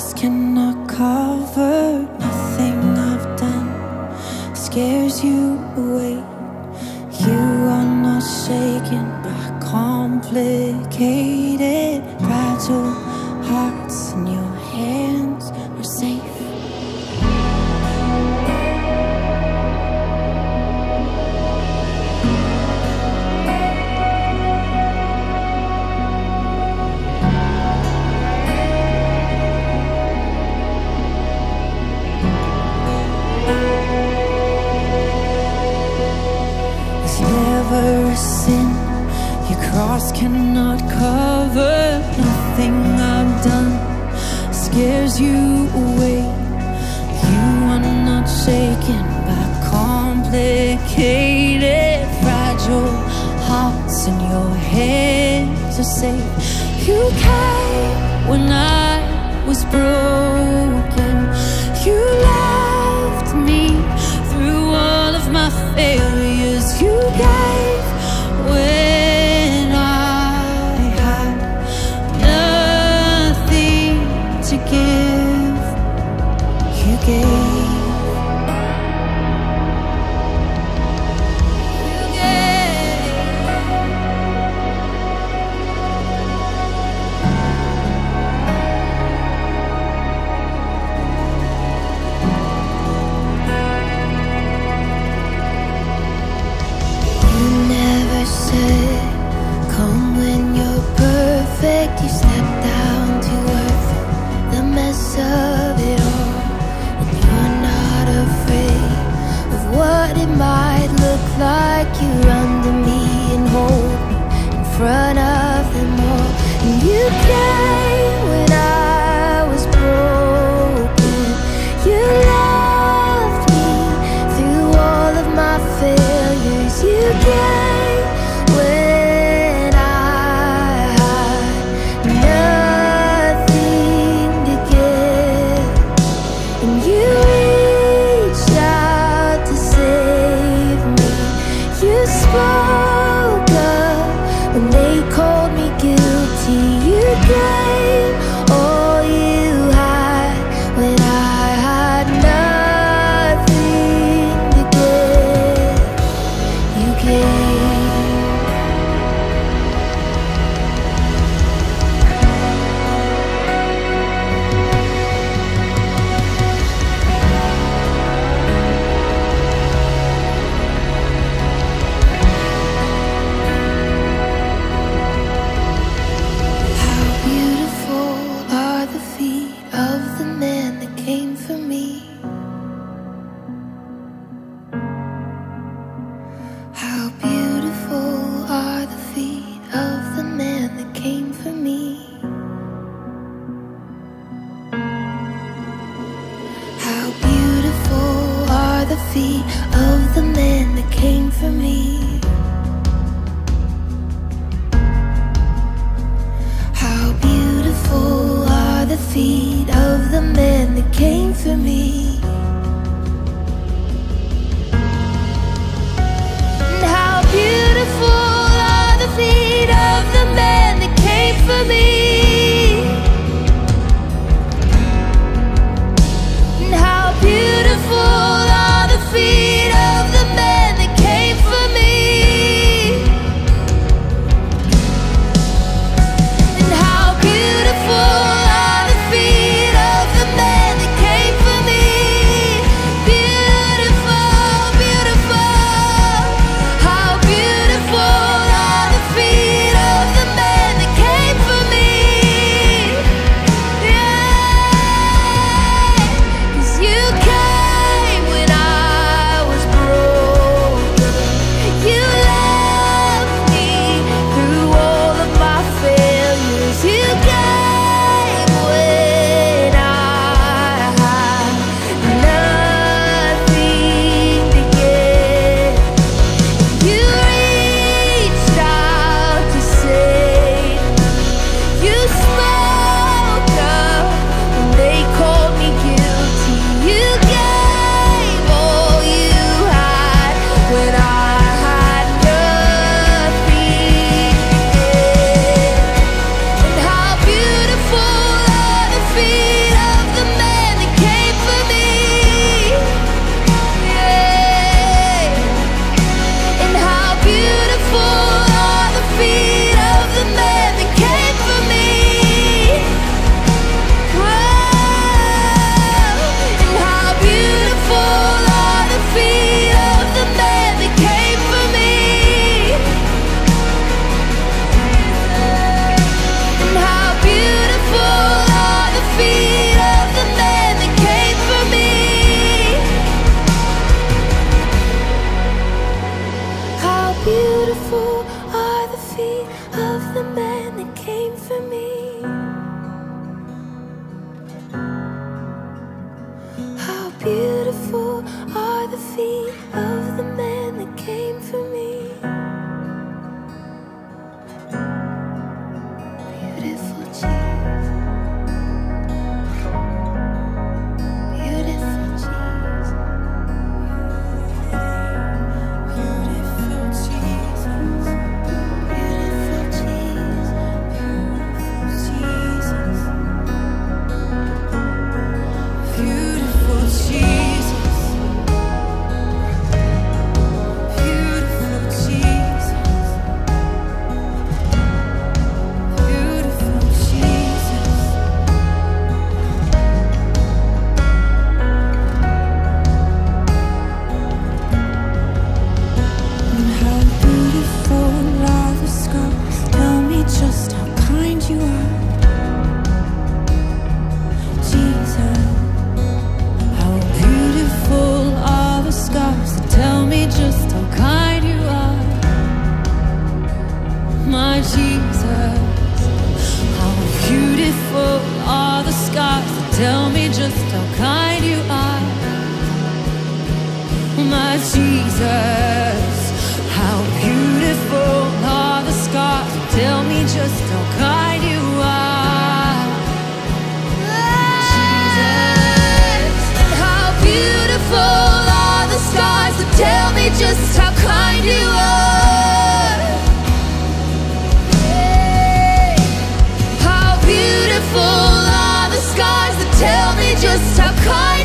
cross cannot cover. Nothing I've done scares you away. You are not shaken by complicated, fragile hearts, and your hands are safe. Never a sin your cross cannot cover. Nothing I've done scares you away. You are not shaken by complicated, fragile hearts, and your hands are safe. You came when I was broken. You loved me through all of my failures. You gave when I had nothing to give. You gave. You stepped down to earth, the mess of it all, and you're not afraid of what it might look like. You run to me and hold me in front of them all. And you came when I was broken. You loved me through all of my failures. You came when feet of the man that came for me. How beautiful are the feet of the man that came for me. And how beautiful are the feet of the man that came for me. And how beautiful feet of the man that came for me. And how beautiful are the feet of the man that came for me. Beautiful, beautiful. How beautiful are the feet of the man that came for me. my Jesus. How beautiful are the scars that tell me just how kind you are. Jesus. And how beautiful are the scars that tell me just how kind you are. Hey. How beautiful are the scars that tell me just how kind